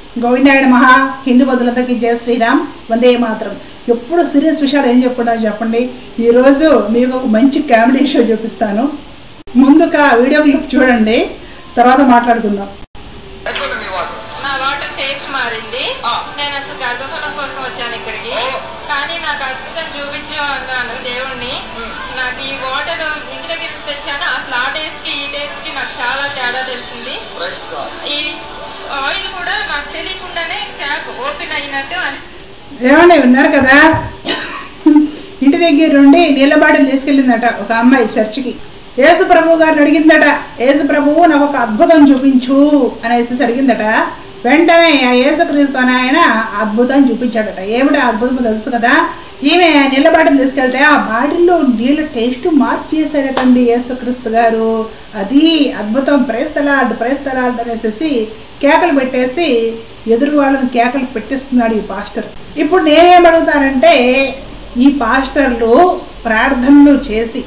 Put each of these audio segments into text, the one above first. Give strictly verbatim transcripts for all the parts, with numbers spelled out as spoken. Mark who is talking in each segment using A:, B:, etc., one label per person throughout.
A: గోవిందాయన మహా హిందూ బంధువులందరికీ జయ శ్రీరామ్, వందే మాత్రం. ఎప్పుడు సీరియస్ విషయాలు ఏం చెప్పుకుంటాను చెప్పండి. ఈరోజు మీకు ఒక మంచి కామెడీ షో చూపిస్తాను. ముందుగా వీడియో క్లిప్ చూడండి, తర్వాత మాట్లాడుకుందాం.
B: నా వాటర్ టేస్ట్ మారింది. నేను అసలు గర్భఫలం కోసం వచ్చాను ఇక్కడికి, కానీ నాకు అద్భుతం చూపించి అన్నాను దేవుణ్ణి. నాకు ఈ వాటర్ ఇంటి దగ్గర తెచ్చాను. అసలు ఆ టేస్ట్ కి ఈ టేస్ట్ కి నాకు చాలా తేడా తెలిసింది. ఈ ఆయిల్ కూడా నాకు తెలియకుండానే క్యాప్ ఓపెన్ అయినట్టు అని.
A: ఏమన్నా విన్నారు కదా, ఇంటి దగ్గర నుండి నీళ్ళ బాటిల్ తీసుకెళ్ళిందట ఒక అమ్మాయి చర్చికి. యేసు ప్రభువు గారిని అడిగిందట, యేసు ప్రభువు నాకు ఒక అద్భుతం చూపించు అనేసి అడిగిందట. వెంటనే ఆ యేసుక్రీస్తు అని ఆయన అద్భుతం చూపించాడట. ఏమిటి అద్భుతం తెలుసు కదా, ఈమె నీళ్ళ బాటిల్ తీసుకెళ్తే ఆ బాటిల్లో నీళ్ళ టేస్ట్ మార్క్ చేశాడటండి యేసుక్రీస్తు గారు. అది అద్భుతం. ప్రేస్తలాడ్ ప్రేస్తలాడ్ అనేసి కేకలు పెట్టేసి ఎదురు వాళ్ళని కేకలు పెట్టేస్తున్నాడు ఈ పాస్టర్. ఇప్పుడు నేనేం అడుగుతానంటే, ఈ పాస్టర్లు ప్రార్థనలు చేసి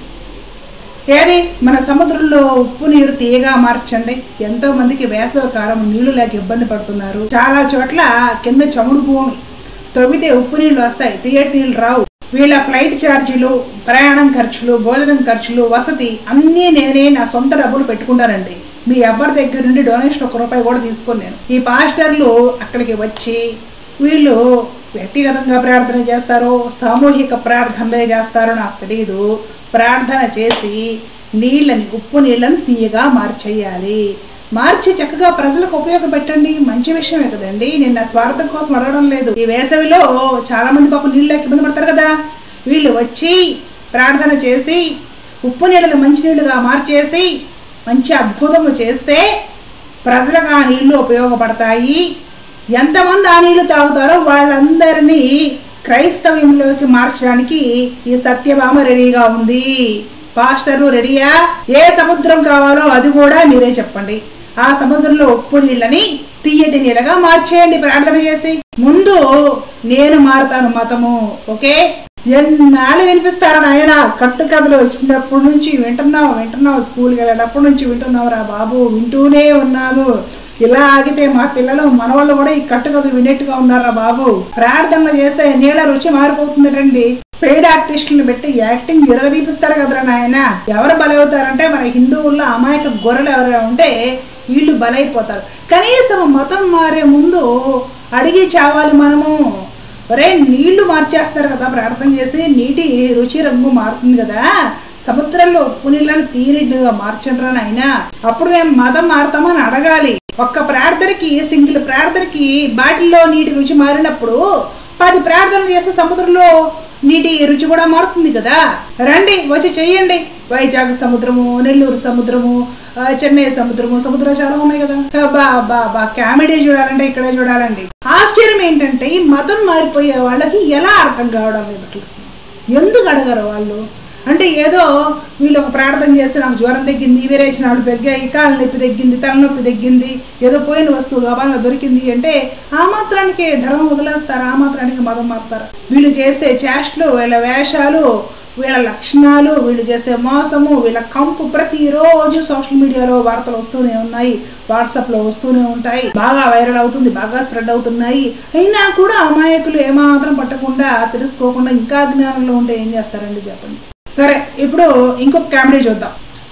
A: ఏది మన సముద్రంలో ఉప్పు నీరు తీయగా మార్చండి. ఎంతో మందికి వేసవ కాలం నీళ్లు లేక ఇబ్బంది పడుతున్నారు. చాలా చోట్ల కింద చముడు భూమి, తవ్వితే ఉప్పు నీళ్లు వస్తాయి, తీయటి నీళ్ళు రావు. వీళ్ళ ఫ్లైట్ ఛార్జీలు, ప్రయాణం ఖర్చులు, భోజనం ఖర్చులు, వసతి అన్నీ నేనే నా సొంత డబ్బులు పెట్టుకుంటానండి. మీ ఎవరి దగ్గర నుండి డొనేషన్ ఒక రూపాయి కూడా తీసుకొని నేను. ఈ పాస్టర్లు అక్కడికి వచ్చి వీళ్ళు వ్యక్తిగతంగా ప్రార్థన చేస్తారో సామూహిక ప్రార్థనలే చేస్తారో నాకు తెలియదు. ప్రార్థన చేసి నీళ్ళని, ఉప్పు నీళ్ళని తీయగా మార్చేయాలి. మార్చి చక్కగా ప్రజలకు ఉపయోగపెట్టండి. మంచి విషయమే కదండి. నేను నా స్వార్థం కోసం అడగడం లేదు. ఈ వేసవిలో చాలా మంది పాపం నీళ్ళు లేక ఇబ్బంది పడతారు కదా. వీళ్ళు వచ్చి ప్రార్థన చేసి ఉప్పు నీళ్ళని మంచి నీళ్ళుగా మార్చేసి మంచి అద్భుతము చేస్తే ప్రజలకు ఆ నీళ్లు ఉపయోగపడతాయి. ఎంతమంది ఆ నీళ్లు తాగుతారో వాళ్ళందరినీ క్రైస్తవ్యంలోకి మార్చడానికి ఈ సత్యభామ రెడీగా ఉంది. పాస్టరు రెడీయా? ఏ సముద్రం కావాలో అది కూడా మీరే చెప్పండి. ఆ సముద్రంలో ఉప్పు నీళ్ళని తీయటి నీళ్ళగా మార్చేయండి ప్రార్థన చేసి. ముందు నేను మారుతాను మతము, ఓకే? ఎన్నాళ్ళు వినిపిస్తారని ఆయన కట్టు కథలు వచ్చినప్పటి నుంచి వింటున్నావు వింటున్నావు స్కూల్కి వెళ్ళేటప్పటి నుంచి వింటున్నావు రా బాబు, వింటూనే ఉన్నాము. ఇలా ఆగితే మా పిల్లలు మనవాళ్ళు కూడా ఈ కట్టు కథలు వినేట్టుగా ఉన్నారా బాబు. ప్రార్థనలు చేస్తే నీళ్ళ రుచి మారిపోతుందటండి. పెయిడ్ ఆర్టిస్టులను పెట్టి యాక్టింగ్ జరగదీపిస్తారు కదరా నాయన. ఎవరు బలవుతారంటే మన హిందువుల్లో అమాయక గొర్రెలు ఎవరైనా ఉంటే వీళ్ళు బలైపోతారు. కనీసం మతం మారే ముందు అడిగి చావాలి మనము. ఒరే, నీళ్లు మార్చేస్తారు కదా ప్రార్థన చేసి, నీటి రుచి రంగు మారుతుంది కదా, సముద్రంలో ఉప్పు నీళ్ళని తీరిగా మార్చండి రా నాయన. అప్పుడు మేము మతం మారుతామని అడగాలి. ఒక్క ప్రార్థనకి, సింగిల్ ప్రార్థనకి బాటిల్లో నీటి రుచి మారినప్పుడు పది ప్రార్థనలు చేస్తే సముద్రంలో నీటి రుచి కూడా మారుతుంది కదా. రండి, వచ్చి చెయ్యండి. వైజాగ్ సముద్రము, నెల్లూరు సముద్రము, చెన్నై సముద్రము, సముద్రాలు చాలా ఉన్నాయి కదా. బా బా బా కామెడీ చూడాలంటే ఇక్కడే చూడాలండి. ఆశ్చర్యం ఏంటంటే ఈ మతం మారిపోయే వాళ్ళకి ఎలా అర్థం కావడం లేదు అసలు. ఎందుకు అడగరు వాళ్ళు? అంటే ఏదో వీళ్ళు ఒక ప్రార్థన చేస్తే నాకు జ్వరం తగ్గింది, విరేచనాలు తగ్గాయి, కాళ్ళ నొప్పి తగ్గింది, తలనొప్పి తగ్గింది, ఏదో పోయిన వస్తువు గబాగా దొరికింది అంటే ఆ మాత్రానికి ధర్మం వదిలేస్తారు, ఆ మాత్రానికి మతం మారుతారు. వీళ్ళు చేస్తే చేష్టలు, వీళ్ళ వేషాలు, వీళ్ళ లక్షణాలు, వీళ్ళు చేసే మోసము, వీళ్ళ కంపు ప్రతిరోజు సోషల్ మీడియాలో వార్తలు వస్తూనే ఉన్నాయి, వాట్సాప్లో వస్తూనే ఉంటాయి. బాగా వైరల్ అవుతుంది, బాగా స్ప్రెడ్ అవుతున్నాయి. అయినా కూడా అమాయకులు ఏమాత్రం పట్టకుండా తెలుసుకోకుండా ఇంకా జ్ఞానంలో ఉంటే ఏం చేస్తారండి చెప్పండి. సరే, ఇప్పుడు ఇంకొక కామెడీ చూద్దాం.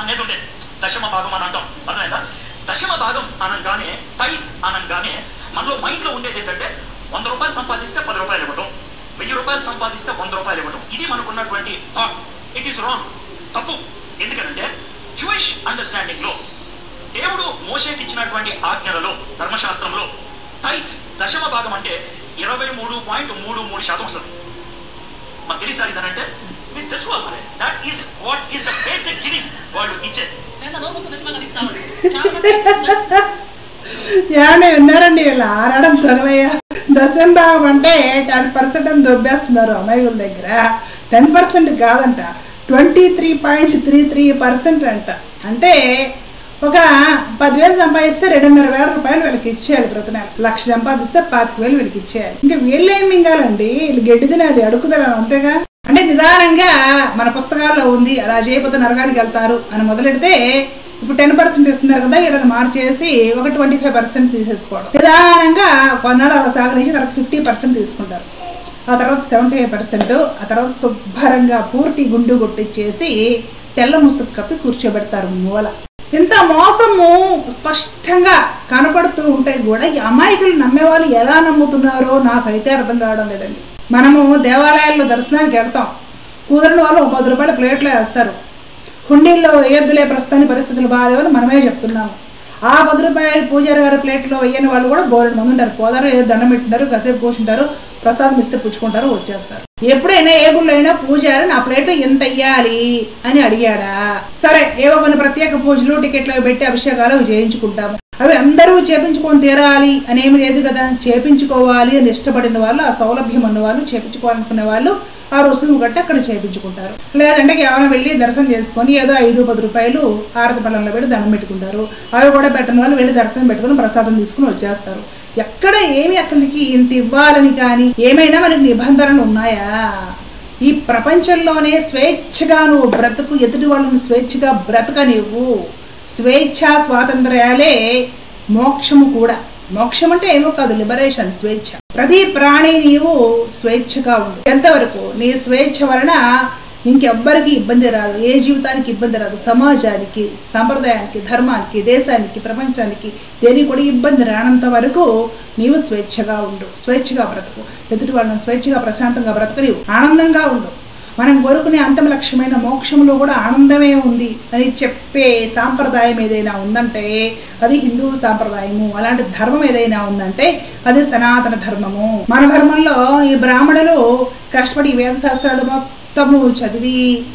C: దశమ భాగం అని అంటాం, అర్థమైందా? దశమ భాగం అనగానే, తైత్ అనగానే మనలో మైండ్లో ఉండేది ఏంటంటే వంద రూపాయలు సంపాదిస్తే పది రూపాయలు ఇవ్వటం, వెయ్యి రూపాయలు సంపాదిస్తే వంద రూపాయలు ఇవ్వటం. ఇది మనకున్నటువంటి థాట్. ఇట్ ఈస్ రాంగ్, తప్పు. ఎందుకంటే జూయిష్ అండర్స్టాండింగ్ లో దేవుడు మోషేకి ఇచ్చినటువంటి ఆజ్ఞలలో, ధర్మశాస్త్రంలో తైత్ దశమ భాగం అంటే ఇరవై మూడు పాయింట్ మూడు మూడు శాతం వస్తుంది. మాకు తెలిసారి దానంటే మీరు తెలుసుకోవాలి. That is what is the basic giving వాళ్ళు ఇచ్చేది.
A: ఏమన్నా విన్నారండి వీళ్ళు ఆరాడం తగలయ్యా. దశం భాగం అంటే టెన్ పర్సెంట్ అని దొబ్బేస్తున్నారు అమాయకుల దగ్గర. టెన్ పర్సెంట్ కాదంట, twenty three point three three percent అంట. అంటే ఒక పదివేలు సంపాదిస్తే రెండున్నర వేల రూపాయలు వీళ్ళకి ఇచ్చేయాలి ప్రతి నెల. లక్ష సంపాదిస్తే పాతిక వేలు వీళ్ళకి ఇచ్చేయాలి. ఇంకా వీళ్ళు ఏం మింగాలండి, వీళ్ళు గడ్డి తినాలి, అడుగుతున్నారు అంతేగా. అంటే నిదానంగా మన పుస్తకాల్లో ఉంది అలా చేయకపోతే నరకానికి వెళ్తారు అని మొదలెడితే ఇప్పుడు టెన్ పర్సెంట్ ఇస్తున్నారు కదా, ఇక్కడ మార్చేసి ఒక ట్వంటీ ఫైవ్ పర్సెంట్ తీసేసుకోవడం. నిదానంగా కొన్నాళ్ళు అలా సాగరించి తర్వాత ఫిఫ్టీ పర్సెంట్ తీసుకుంటారు, ఆ తర్వాత సెవెంటీ ఫైవ్ పర్సెంట్, ఆ తర్వాత శుభ్రంగా పూర్తి గుండు కొట్టించేసి తెల్ల ముసుగు కప్పి కూర్చోబెడతారు మూల. ఇంత మోసము స్పష్టంగా కనపడుతూ ఉంటే కూడా ఈ అమాయకులు నమ్మేవాళ్ళు ఎలా నమ్ముతున్నారో నాకైతే అర్థం కావడం లేదండి. మనము దేవాలయాల్లో దర్శనానికి వెళ్తాం, కుదరని వాళ్ళు ఒక పది రూపాయల ప్లేట్లో వేస్తారు. హుండీల్లో వేయొద్దులే ప్రస్తుతానికి పరిస్థితులు బాగాలేవని మనమే చెప్తున్నాము. ఆ పది రూపాయలు పూజారి గారి ప్లేట్లో వేయని వాళ్ళు కూడా బోలెడు మంది ఉంటారు. పోదారు, ఏదో దండం పెట్టింటారు, కాసేపు కూర్చుంటారు, ప్రసాదం ఇస్తే పుచ్చుకుంటారు, వచ్చేస్తారు. ఎప్పుడైనా ఏ గుళ్ళు అయినా పూజారి నా ప్లేట్లో ఎంత అయ్యాలి అని అడిగాడా? సరే, ఏవో కొన్ని ప్రత్యేక పూజలు టికెట్లు పెట్టి అభిషేకాలు అవి చేయించుకుంటాము. అవి అందరూ చేపించుకొని తీరాలి అనేమి లేదు కదా. చేపించుకోవాలి అని ఇష్టపడిన వాళ్ళు, ఆ సౌలభ్యం ఉన్న వాళ్ళు, చేపించుకోవాలనుకునే వాళ్ళు ఆ రుసుము కట్టి అక్కడ చేయించుకుంటారు. లేదంటే కేవలం వెళ్ళి దర్శనం చేసుకొని ఏదో ఐదు పది రూపాయలు ఆరతి పళ్ళంలో పెట్టి దండం పెట్టుకుంటారు. అవి కూడా పెట్టని వాళ్ళు వెళ్ళి దర్శనం పెట్టుకుని ప్రసాదం తీసుకుని వచ్చేస్తారు. ఎక్కడ ఏమి అసలుకి ఇంత ఇవ్వాలని కానీ ఏమైనా మనకి నిబంధనలు ఉన్నాయా? ఈ ప్రపంచంలోనే స్వేచ్ఛగా నువ్వు బ్రతుకు, ఎదుటి వాళ్ళని స్వేచ్ఛగా బ్రతకనివ్వు. స్వేచ్ఛ స్వాతంత్ర్యాలే మోక్షము కూడా. మోక్షం అంటే ఏమో కాదు, లిబరేషన్, స్వేచ్ఛ. ప్రతి ప్రాణి నీవు స్వేచ్ఛగా ఉంది. ఎంతవరకు నీ స్వేచ్ఛ వలన ఇంకెవ్వరికి ఇబ్బంది రాదు, ఏ జీవితానికి ఇబ్బంది రాదు, సమాజానికి, సాంప్రదాయానికి, ధర్మానికి, దేశానికి, ప్రపంచానికి దేనికి కూడా ఇబ్బంది రానంత వరకు నీవు స్వేచ్ఛగా ఉండు, స్వేచ్ఛగా బ్రతుకు. ఎదుటి వాళ్ళని స్వేచ్ఛగా ప్రశాంతంగా బ్రతక నీవు ఆనందంగా ఉండు. మనం కోరుకునే అంతిమ లక్ష్యమైన మోక్షంలో కూడా ఆనందమే ఉంది అని చెప్పే సాంప్రదాయం ఏదైనా ఉందంటే అది హిందూ సాంప్రదాయము. అలాంటి ధర్మం ఏదైనా ఉందంటే అది సనాతన ధర్మము. మన ధర్మంలో ఈ బ్రాహ్మణులు కష్టపడి వేద శాస్త్రాలు మొత్తము చదివి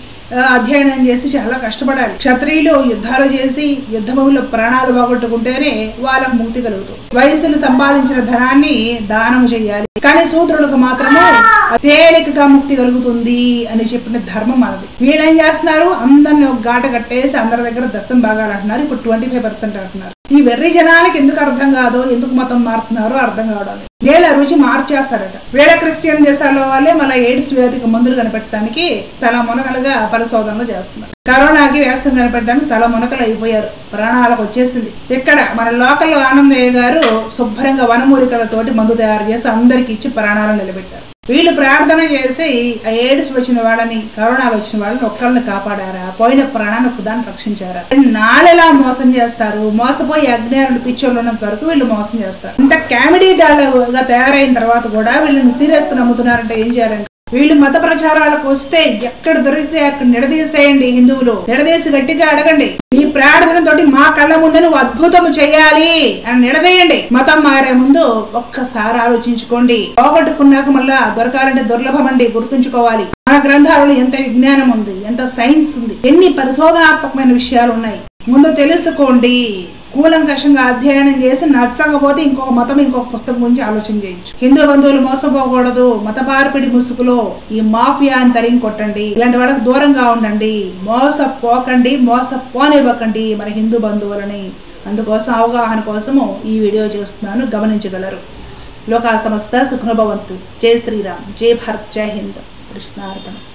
A: అధ్యయనం చేసి చాలా కష్టపడాలి. క్షత్రియులు యుద్ధాలు చేసి యుద్ధభూమిలో ప్రాణాలు పోగొట్టుకుంటేనే వాళ్ళకు ముక్తి కలుగుతుంది. వయసులు సంపాదించిన ధనాన్ని దానము చేయాలి, కానీ శూద్రులకు మాత్రము తేలికగా ముక్తి కలుగుతుంది అని చెప్పిన ధర్మం మనది. వీళ్ళేం చేస్తున్నారు? అందరిని ఒక గాట కట్టేసి అందరి దగ్గర దశం భాగాలు అంటున్నారు. ఇప్పుడు ట్వంటీ ఫైవ్ పర్సెంట్ అంటున్నారు. ఈ వెర్రి జనానికి ఎందుకు అర్థం కాదో, ఎందుకు మతం మారుతున్నారో అర్థం కావడం. వీళ్ళ రుచి మార్చేస్తారట. వీళ్ళ క్రిస్టియన్ దేశాల్లో వాళ్ళే మళ్ళీ ఎయిడ్స్ వ్యాధికి మందులు కనిపెట్టడానికి తల మునకలుగా పరిశోధనలు చేస్తున్నారు. కరోనాకి వ్యాక్సిన్ కనిపెట్టడానికి తల మునకలు అయిపోయారు, ప్రాణాలకు వచ్చేసింది. ఇక్కడ మన లోకల్ ఆనందయ్య గారు శుభ్రంగా వనమూలికలతోటి మందు తయారు చేసి అందరికి ఇచ్చి ప్రాణాలను నిలబెట్టారు. వీళ్ళు ప్రార్థన చేసి ఆ ఎయిడ్స్ వచ్చిన వాళ్ళని, కరోనాలు వచ్చిన వాళ్ళని ఒక్కరిని కాపాడారా? పోయిన ప్రాణాన్ని ఒక్కదాన్ని రక్షించారా? నాళ్ళెలా మోసం చేస్తారు? మోసపోయి అజ్ఞానులు పిచ్చోళ్ళు ఉన్నంత వరకు వీళ్ళు మోసం చేస్తారు. ఇంత కామెడీ దాళ్ళగా తయారైన తర్వాత కూడా వీళ్ళని సీరియస్ గా నమ్ముతున్నారంటే ఏం చేయాలంటే, వీళ్ళు మత ప్రచారాలకు వస్తే ఎక్కడ దొరికితే అక్కడ నిలదీసేయండి. హిందువులు నిలదీసి గట్టిగా అడగండి, నీ ప్రార్థనతోటి మా కళ్ళ ముందు నువ్వు అద్భుతం చేయాలి అని నిలదీయండి. మతం మారే ముందు ఒక్కసారి ఆలోచించుకోండి. పోగొట్టుకున్నాక మళ్ళా దొరకాలంటే దుర్లభం అండి, గుర్తుంచుకోవాలి. మన గ్రంథాలలో ఎంత విజ్ఞానం ఉంది, ఎంత సైన్స్ ఉంది, ఎన్ని పరిశోధనాత్మకమైన విషయాలు ఉన్నాయి. ముందు తెలుసుకోండి. కూలంకషంగా అధ్యయనం చేసి నచ్చకపోతే ఇంకొక మతం, ఇంకొక పుస్తకం గురించి ఆలోచన చేయొచ్చు. హిందూ బంధువులు మోసపోకూడదు. మత మార్పిడి ముసుగులో ఈ మాఫియా అని తరిగి కొట్టండి. ఇలాంటి వాళ్ళకి దూరంగా ఉండండి. మోసపోకండి, మోసపోనివ్వకండి మన హిందూ బంధువులని. అందుకోసం అవగాహన కోసము ఈ వీడియో చేస్తున్నాను, గమనించగలరు. లోకా సమస్త సుఖనుభవంతు. జై శ్రీరామ్, జై భారత్, జై హింద్. కృష్ణార్పణ.